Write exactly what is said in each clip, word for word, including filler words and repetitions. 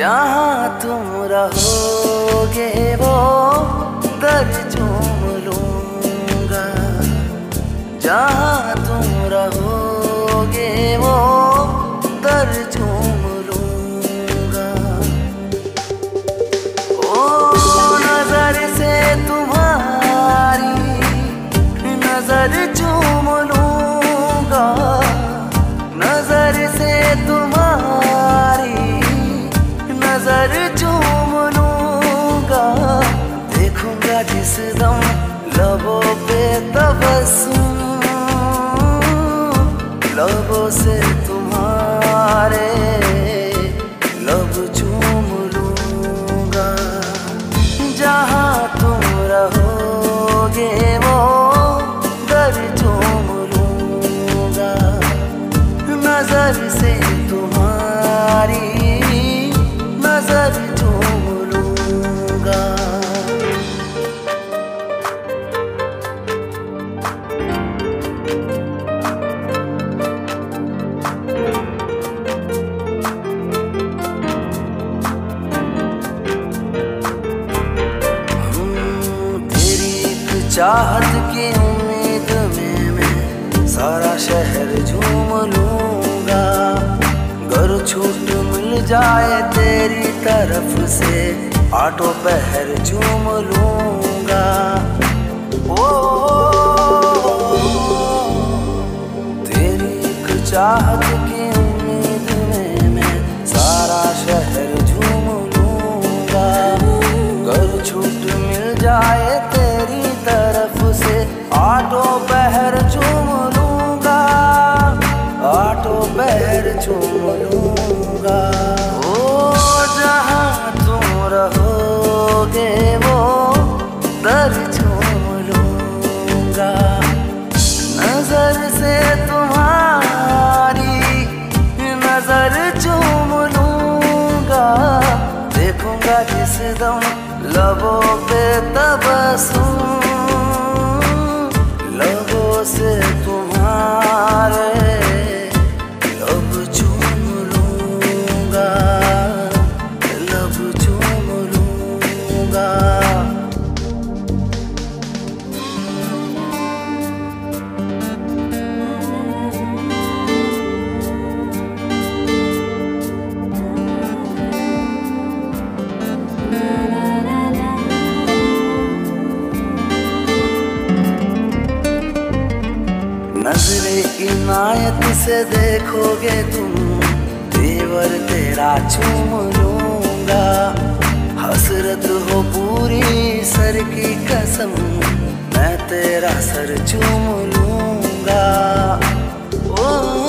जहाँ तुम रहोगे वो दर चूम लूंगा, जहाँ तुम रहोगे वो दर चूम लूंगा। ओ नजर से तुम्हारी नजर चूम लूंगा, नजर से तुम्हारी नजर चूम लूंगा। देखूंगा जिस दम लबों पे तबस्सुम, लबों से तुम्हारे लब चूम लूंगा। जहाँ तुम रहोगे वो दर चूम लूंगा, नजर से तुम्हारी नजर चूम लूंगा। तेरी एक चाहत की उम्मीद में मैं सारा शहर झूम लूंगा। गर छूट मिल जाए तेरी तरफ से आठों पहर झूम लूंगा। ओ तेरी एक चाहत की उम्मीद में मैं सारा शहर झूम लूंगा। गर छूट मिल जाए तेरी तरफ से आठों पहर झूम लूंगा, आठों पहर झूम लूंगा। ओ जहाँ तुम रहोगे वो दर झूम लूंगा, नजर से तुम्हारी नजर चूम लूंगा। देखूंगा जिस दम लबों पे तबस्सुम, लबों से तुम्हारे लब चूम लूंगा, लब चूम लूंगा। नजरे इनायत से देखोगे तुम तेवर तेरा चूम लूंगा। हसरत हो पूरी सर की कसम मैं तेरा सर चूम लूंगा। ओ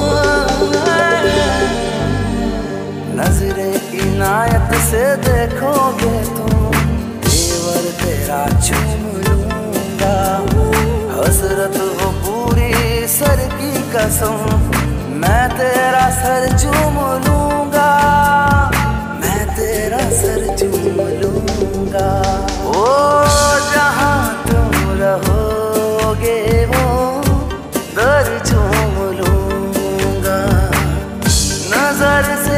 नजरे इनायत से देखोगे तुम तेवर तेरा चूम लूंगा। हसरत हो पूरी सर की कसम मैं तेरा सर चूम लूंगा, मैं तेरा सर चूम लूंगा। ओ जहाँ तुम रहोगे वो दर चूम लूंगा, नजर से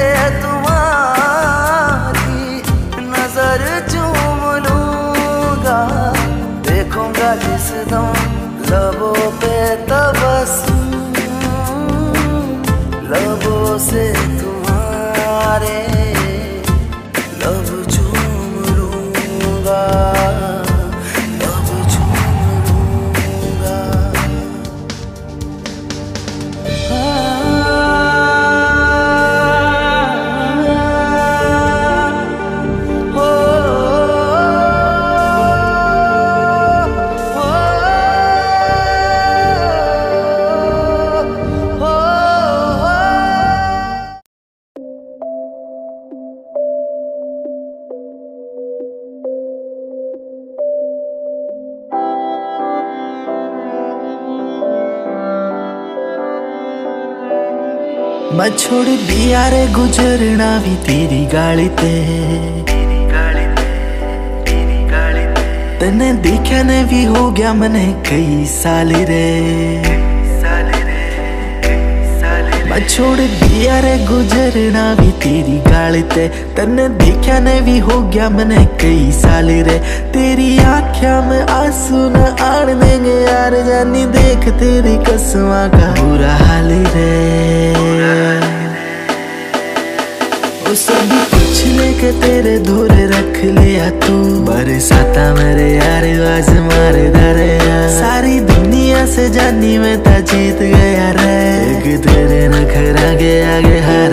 तुम्हारी नजर चूम लूंगा। देखूंगा जिस दम लबों पे तबस्सुम, लबों से तुम्हारे लब चूम लूंगा, लब चूम लूंगा। मैं छोड़ दिया रे गुजरना भी तेरी गाली ते, तने देखा ने भी हो गया मने कई साल रे। छोड़ दिया रे गुजरना भी तेरी गाल ते, तन्ने देखा ने भी हो गया मैंने कई साल रे। तेरी आँखों में आंसू न आने देंगे यार, जानी देख तेरी कसमां का बुरा हाल रे। ओ सभी कुछ लेके तेरे धोरे रख लिया तू, बरसाता मेरे यार आवाज मारे दरे। सारी दुनिया से जानी मैं ता जीत गया रे, एक तेरे नखरा के आगे हार